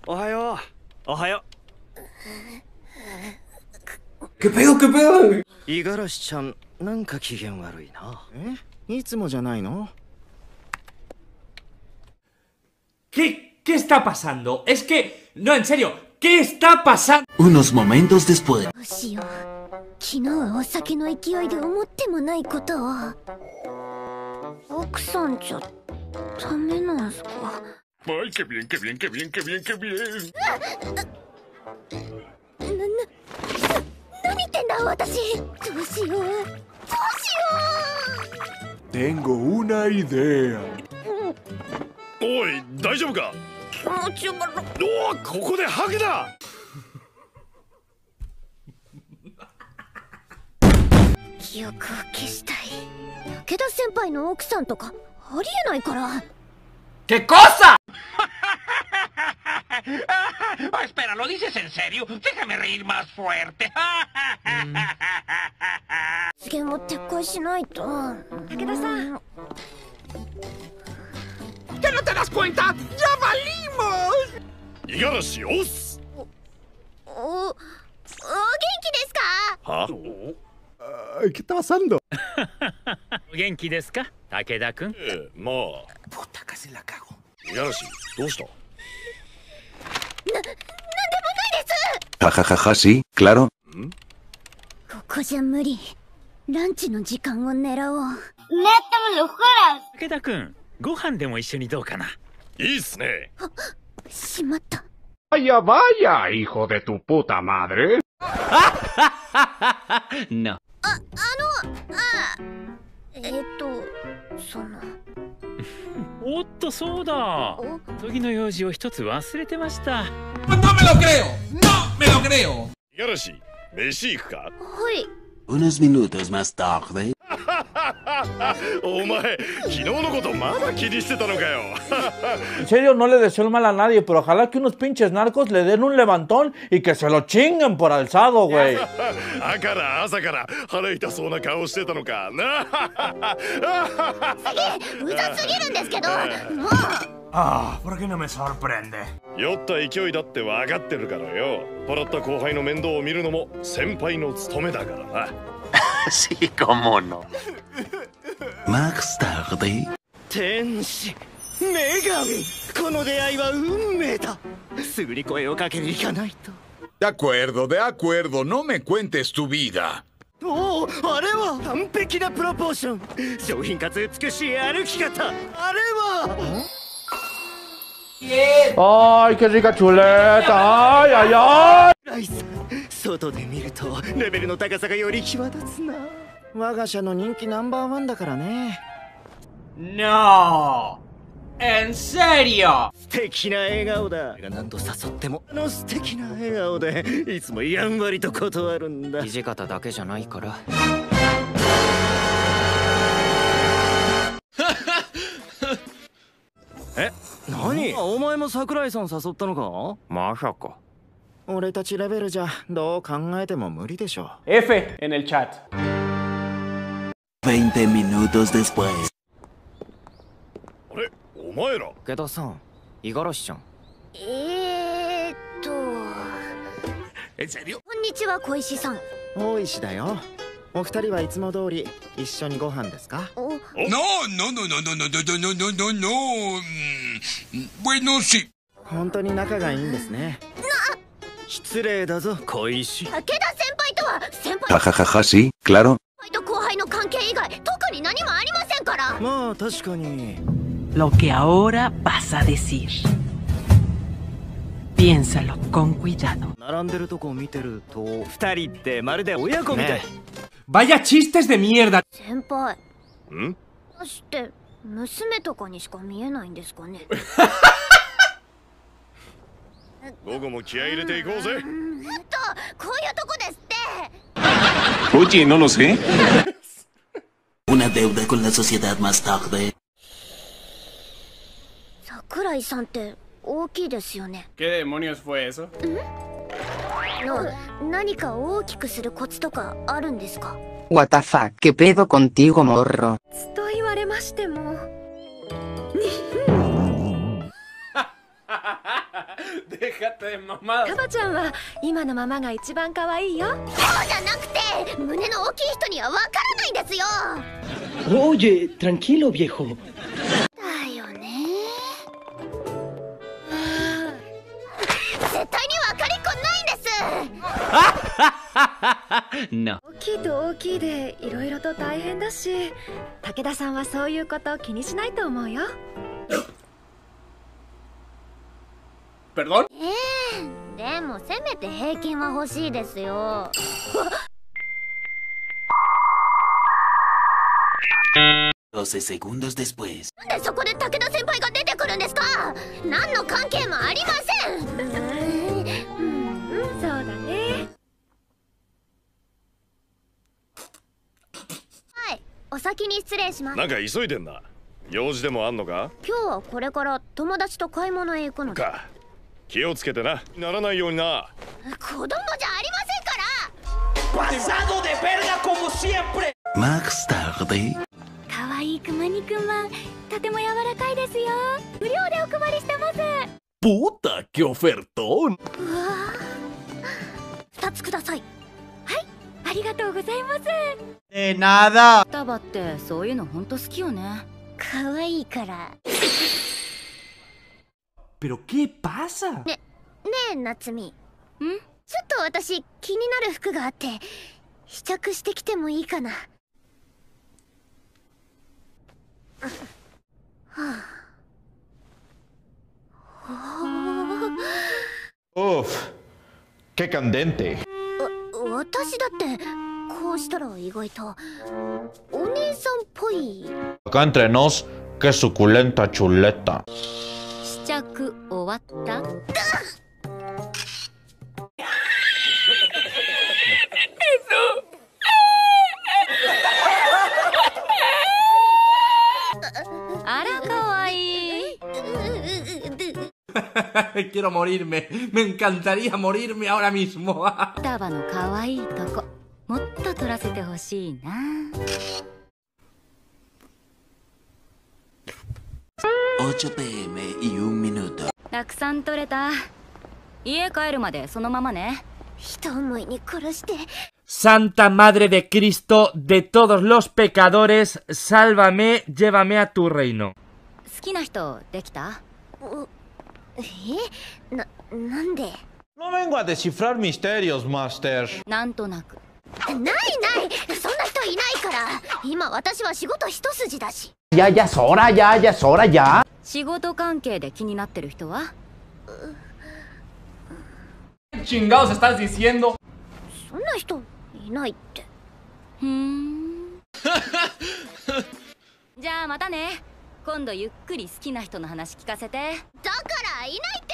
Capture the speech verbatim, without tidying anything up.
おはよう。おはよう。¿Qué pedo, qué pedo? 五十嵐ちゃん、なんか機嫌悪いな。え？いつもじゃないの？ ¿Qué, ¿Qué está pasando? Es que... No, en serio, ¿qué está pasando? Unos momentos después. どうしよう。昨日はお酒の勢いで思ってもないことを。奥さんじゃダメなんすか。 Ay, qué bien, qué bien, qué bien, qué bien, qué bien. な、な、何言ってんだ私。どうしよう。どうしよう。 Tengo una idea. おい、大丈夫か？ 気持ち悪い。 おお、ここでハグだ。 記憶を消したい。武田先輩の奥さんとかありえないから。 ¿Qué cosa? Oh, espera, ¿lo dices en serio? Déjame reír más fuerte. 発言を撤回しないと。武田さん。 ¿Que no te das cuenta? ¡Ya valimos! 五十嵐押す。 お、お、お元気ですか？ は？ ¿Qué está pasando? お元気ですか、武田君？ ええ、まあ。 Puta, casi la cago. 五十嵐、どうした？ な、なんでもないです。 Jajajaja, sí, claro. ここじゃ無理。ランチの時間を狙おう。 武田君、ご飯でも一緒にどうかな。 いいっすね。 あ、しまった。 Vaya, vaya, hijo de tu puta madre. No. あ、あの、あ、えっと、その。 おっと、そうだ。次の用事を一つ忘れてました。 No me lo creo. No me lo creo. 五十嵐、飯行くか？ はい。 Unos minutos más tarde. お前、昨日のことまだ気にしてたのかよ。 En serio, no le deseo el mal a nadie, pero ojalá que unos pinches narcos le den un levantón y que se lo chinguen por alzado, güey. だから朝から腹痛そうな顔してたのかな。 次、うざすぎるんですけど、もう。 Ah, ¿por qué no me sorprende? 酔った勢いだって分かってるからよ。笑った後輩の面倒を見るのも先輩の務めだからな。 Sí, cómo no. Más tarde. 天使、女神、この出会いは運命だ。すぐに声をかけに行かないと。 De acuerdo, de acuerdo, no me cuentes tu vida. おお、あれは完璧なプロポーション。上品かつ美しい歩き方。あれは。 ¡Ay, qué rica chuleta! ¡Ay, ay, ay! ライス、外で見るとレベルの高さがより際立つな。我が社の人気ナンバーワンだからね。 No. ¿En serio? 素敵な笑顔だ。何度誘ってもあの素敵な笑顔でいつもやんわりと断るんだ。土方だけじゃないから。え、何？お前も桜井さん誘ったのか？まさか。俺たちレベルじゃどう考えても無理でしょ。 F en el chat. veinte minutos después. あれ、お前ら。 武田さん、五十嵐ちゃん。 えーっと。 En serio? こんにちは、小石さん。 大石だよ。お二人はいつも通り一緒にご飯ですか？ No, no, no, no, no, no, no, no, no, no, no. Bueno, sí. 本当に仲がいいんですね。失礼だぞ、小石。 武田先輩とは先輩。 Jajajaja, sí, claro. 先輩と後輩の関係以外特に何もありませんから。 まあ確かに。 Lo que ahora vas a decir. Piénsalo con cuidado. 並んでるとこ見てると二人ってまるで親子みたい。 Vaya chistes de mierda. 先輩。 ん？ どうして娘とかにしか見えないんですかね。 午後も気合い入れていこうぜ。 うん、と、こういうとこですって。 Oye, no lo sé. Una deuda con la sociedad más tarde. 桜井さんって大きいですよね。 ¿Qué demonios fue eso? の、何か大きくするコツとかあるんですか？ What the fuck, ¿qué pedo contigo, morro? と言われましても。 カバちゃんは今のままが一番可愛いよ。 そうじゃなくて、胸の大きい人にはわからないんですよ。 Oye, tranquilo, viejo. だよね。絶対に分かりっこないんです。 No. 大きいと大きいでいろいろと大変だし、武田さんはそういうこと気にしないと思うよ。 ¿Perdón? ええ、でもせめて平均は欲しいですよ。 doce segundos después. なんでそこで武田先輩が出てくるんですか？何の関係もありません。 うん、そうだね。 はい、お先に失礼します。 なんか急いでんな。用事でもあんのか？ 今日はこれから友達と買い物へ行くので。 か。気をつけてな。ならないようにな。 子供じゃありませんから。 Pasado de verga como siempre. Más tarde. 可愛いクマニくんはとても柔らかいですよ。無料でお配りしてます。 Puta, qué ofertón. うわー、二つください。はい、ありがとうございます。 え、nada。 タバってそういうの本当好きよね。 可愛いから。 ¿Pero qué pasa? ね、ねえ夏美。ん？ちょっと私気になる服があって試着してきてもいいかな。 Uf, qué candente. わ、私だってこうしたら意外とお姉さんっぽい。 Acá entre nos, qué suculenta chuleta. 試着終わった？あら、かわいい。 Quiero morirme. Me encantaría morirme ahora mismo. タバのかわいいとこ、もっと撮らせてほしいな。 ocho pe eme y un minuto. たくさん撮れた。家帰るまでそのままね。 一思いに殺して。 Santa Madre de Cristo, de todos los pecadores, sálvame, llévame a tu reino. 好きな人できた？ え？な、なんで？ No vengo a descifrar misterios, Master. なんとなく。 ないない、そんな人いないから。今私は仕事一筋だし。 Ya, ya es hora, ya, ya es hora, ya. 仕事関係で気になってる人は？ Chingados estás diciendo? そんな人いないって。 ふーん。じゃあまたね。今度ゆっくり好きな人の話聞かせて。 だからいないって。